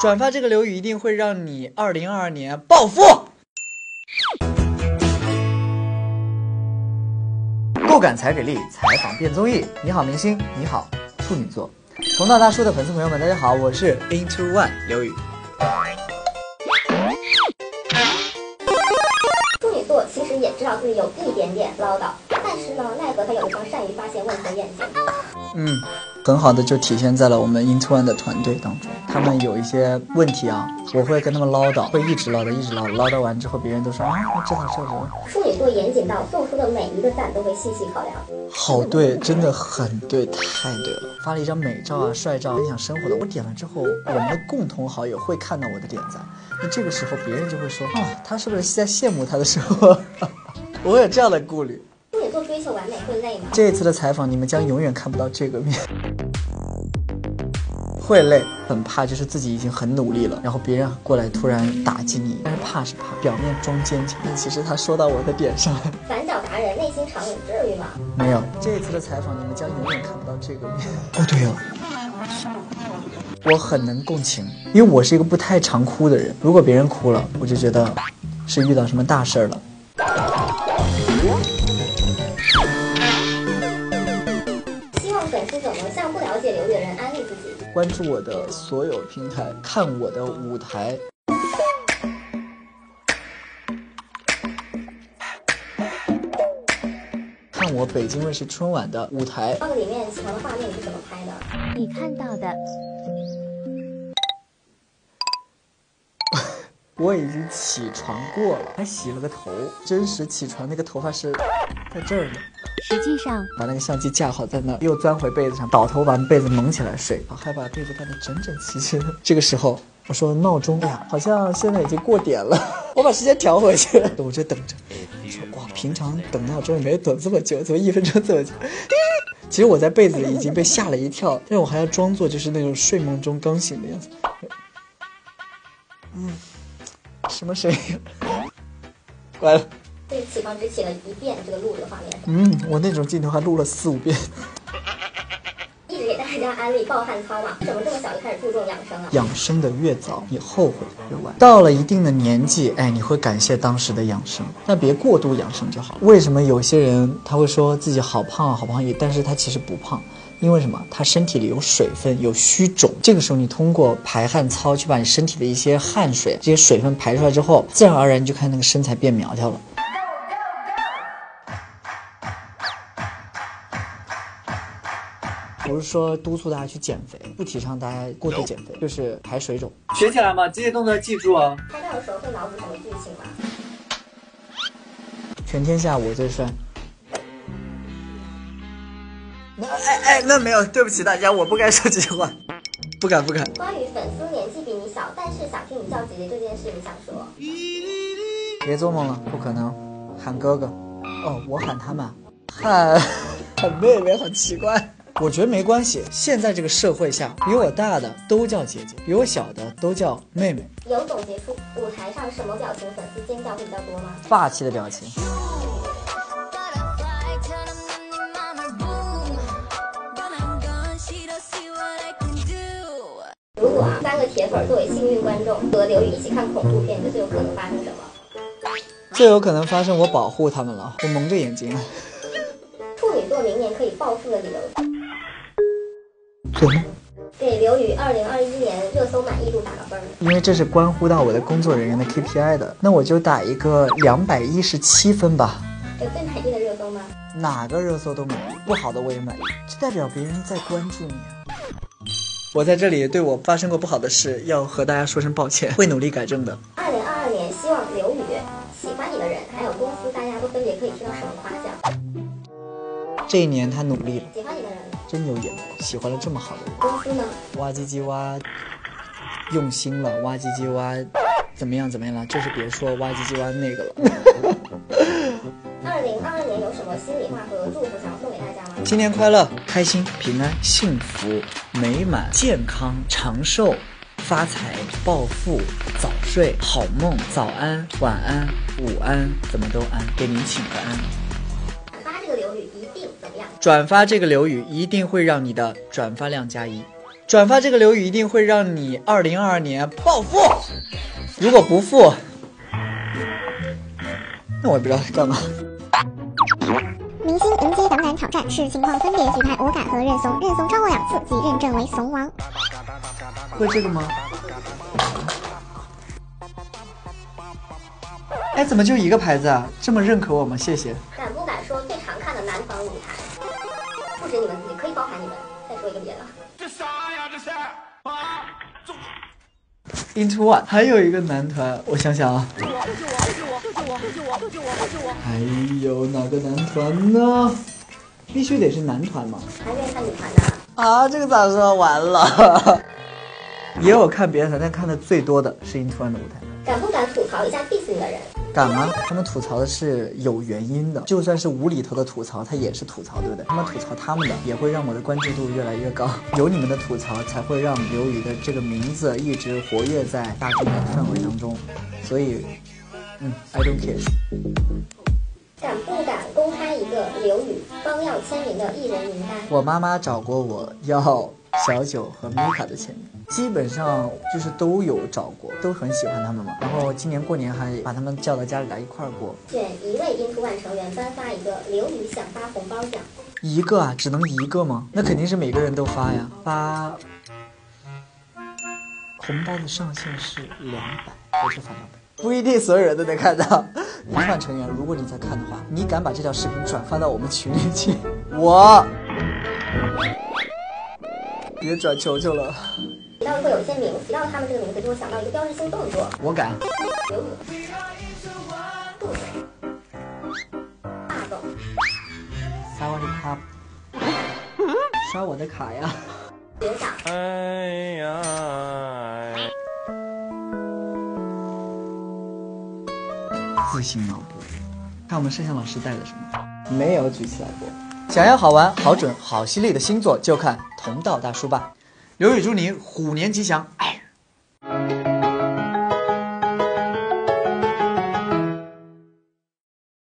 转发这个刘宇一定会让你2022年暴富。够感才给力，采访变综艺。你好明星，你好处女座。从大大叔的粉丝朋友们，大家好，我是 INTO1 刘宇。 处女座其实也知道自己有一点点唠叨，但是呢，奈何他有一双善于发现问题的眼睛。 很好的就体现在了我们 INTO1 的团队当中。他们有一些问题啊，我会跟他们唠叨，会一直唠叨，一直唠叨，唠叨完之后，别人都说啊，我知道。 处女座严谨到做出的每一个赞都会细细考量。 好对，真的很对，太对了。发了一张美照啊、帅照，分享生活的，我点了之后，我们的共同好友会看到我的点赞，那这个时候别人就会说啊，他是不是在羡慕他的时候？我会有这样的顾虑。 处女座追求完美会累吗？ 这一次的采访，你们将永远看不到这个面。会累，很怕就是自己已经很努力了，然后别人过来突然打击你，但是怕是怕，表面装坚强，但其实他说到我的点上了。 反角达人内心长冷，至于吗？ 没有，这一次的采访，你们将永远看不到这个面。哦，对哦，我很能共情，因为我是一个不太常哭的人，如果别人哭了，我就觉得是遇到什么大事儿了。 希望粉丝怎么向不了解刘宇的人安利自己？ 关注我的所有平台，看我的舞台。看我北京卫视春晚的舞台。 那个里面喜欢的画面你是怎么拍的？ 你看到的。 我已经起床过了，还洗了个头。真实起床那个头发是在这儿的。 实际上， 把那个相机架好在那儿，又钻回被子上，倒头把被子蒙起来睡，还把被子盖得整整齐齐的。这个时候，我说闹钟，哎呀，好像现在已经过点了，我把时间调回去了，我就等着。我说哇，平常等闹钟也没等这么久，怎么1分钟这么久？其实我在被子里已经被吓了一跳，但是我还要装作就是那种睡梦中刚醒的样子。什么声音？关了。 对，起床只起了1遍这个录的画面。 我那种镜头还录了4、5遍。 一直给大家安利暴汗操嘛，为什么这么小就开始注重养生啊？ 养生的越早，你后悔越晚。到了一定的年纪，你会感谢当时的养生，但别过度养生就好。为什么有些人他会说自己好胖啊，好胖，但是他其实不胖？因为什么？他身体里有水分，有虚肿。这个时候你通过排汗操去把你身体的一些汗水、这些水分排出来之后，自然而然你就看那个身材变苗条了。不是说督促大家去减肥，不提倡大家过度减肥，就是排水肿。学起来嘛，这些动作记住哦。 拍照的时候会脑补什么剧情吗？ 全天下我最帅。那没有，对不起大家，我不该说这句话，不敢。 关于粉丝年纪比你小，但是想听你叫姐姐这件事，你想说？ 别做梦了，不可能，喊哥哥。哦，我喊他们，喊妹妹，好奇怪。我觉得没关系，现在这个社会下，比我大的都叫姐姐，比我小的都叫妹妹。 有总结出舞台上什么表情粉丝尖叫会比较多吗？ 霸气的表情。 如果3个铁粉作为幸运观众和刘宇一起看恐怖片，你最有可能发生什么？ 最有可能发生我保护他们了，我蒙着眼睛。 处女座明年可以暴富的理由？ 怎么？ 给刘宇2021年热搜满意度打个分。 因为这是关乎到我的工作人员的 KPI 的，那我就打一个217分吧。 有最满意的热搜吗？ 哪个热搜都满意，不好的我也满意，这代表别人在关注你啊。我在这里对我发生过不好的事要和大家说声抱歉，会努力改正的。 2022年希望刘宇喜欢你的人还有公司大家都分别可以听到什么夸奖？ 这一年他努力了， 喜欢你的人真有眼光，喜欢了这么好的人。 公司呢？ 哇唧唧哇，用心了，哇唧唧哇，怎么样了，就是别说哇唧唧哇那个了。 2022年有什么心里话和祝福想要送给大家吗？ 新年快乐，开心、平安、幸福、美满、健康、长寿、发财、暴富、早睡、好梦、早安、晚安、午安，怎么都安，给您请个安。 转发这个刘宇一定怎么样？ 转发这个刘宇一定会让你的转发量加1。 转发这个刘宇一定会让你2022年暴富，如果不富，那我也不知道干嘛。 明星迎接党感挑战，视情况分别举牌偶感和认怂，认怂超过2次即认证为怂王。 会这个吗？哎，怎么就一个牌子啊？这么认可我吗？谢谢。 敢不敢说最常看的男团舞台？不止你们自己，可以包含你们。再说一个别的。 INTO1 还有一个男团，我想想啊，还有哪个男团呢？必须得是男团吗？ 还愿意看女团的？ 啊，这个咋说？完了。也有看别的团，但看的最多的是INTO1的舞台。 敢不敢吐槽一下 diss 你的人？ 敢吗？他们吐槽的是有原因的，就算是无厘头的吐槽，他也是吐槽，对不对？他们吐槽他们的，也会让我的关注度越来越高。有你们的吐槽，才会让刘宇的这个名字一直活跃在大众的范围当中。所以，I don't care。 敢不敢公开一个刘宇帮要签名的艺人名单？ 我妈妈找过我要小九和米卡的签名，基本上就是都有找过，都很喜欢他们嘛。然后今年过年还把他们叫到家里来一块儿过。 选一位INTO1成员颁发一个刘宇想发红包奖。 一个啊？只能一个吗？那肯定是每个人都发呀。发红包的上限是200，我就发200。不一定所有人都能看到。INTO1成员，如果你在看的话，你敢把这条视频转发到我们群里去？我别转，求求了。 提到如果有一些名字，提到他们这个名字，就会想到一个标志性动作。 我敢。 刘宇，肚子，大狗， 撒我的卡，刷我的卡呀！ 学长， 哎呀。 自行脑补，看我们摄像老师带的什么？没有举起来过。想要好玩、好准、好犀利的星座，就看同道大叔吧。刘宇祝你虎年吉祥，哎。